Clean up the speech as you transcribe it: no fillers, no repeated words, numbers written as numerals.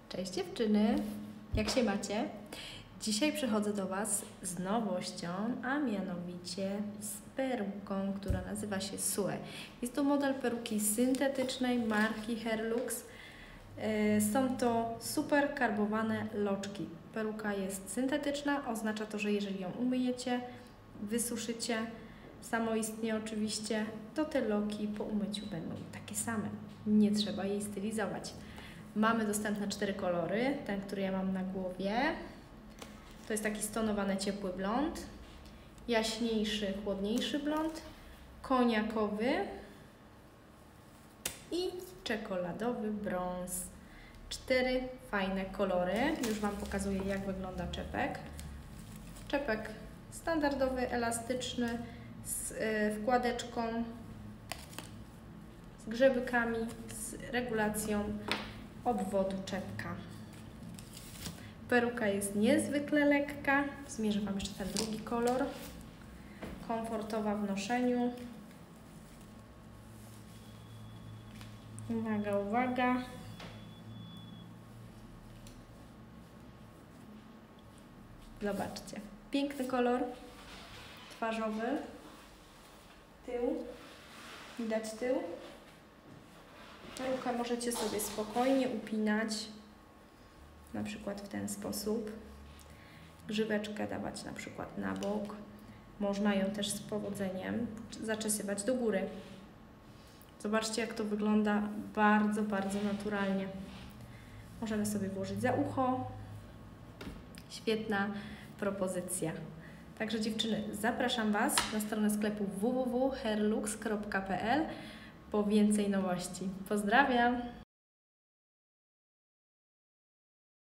Cześć dziewczyny, jak się macie? Dzisiaj przychodzę do Was z nowością, a mianowicie z peruką, która nazywa się Sue. Jest to model peruki syntetycznej marki Hairlux. Są to super karbowane loczki. Peruka jest syntetyczna, oznacza to, że jeżeli ją umyjecie, wysuszycie, samoistnie oczywiście, to te loki po umyciu będą takie same. Nie trzeba jej stylizować. Mamy dostępne 4 kolory. Ten, który ja mam na głowie, to jest taki stonowany ciepły blond, jaśniejszy, chłodniejszy blond, koniakowy i czekoladowy brąz. 4 fajne kolory. Już Wam pokazuję, jak wygląda czepek. Czepek standardowy, elastyczny, z wkładeczką, z grzebykami, z regulacją obwodu czepka. Peruka jest niezwykle lekka. Zmierzę Wam jeszcze ten drugi kolor. Komfortowa w noszeniu. Uwaga, uwaga. Zobaczcie. Piękny kolor. Twarzowy. Tył. Widać tył. Perukę możecie sobie spokojnie upinać, na przykład w ten sposób. Grzyweczkę dawać na przykład na bok. Można ją też z powodzeniem zaczesywać do góry. Zobaczcie, jak to wygląda bardzo, bardzo naturalnie. Możemy sobie włożyć za ucho. Świetna propozycja. Także dziewczyny, zapraszam Was na stronę sklepu www.hairlux.pl po więcej nowości. Pozdrawiam!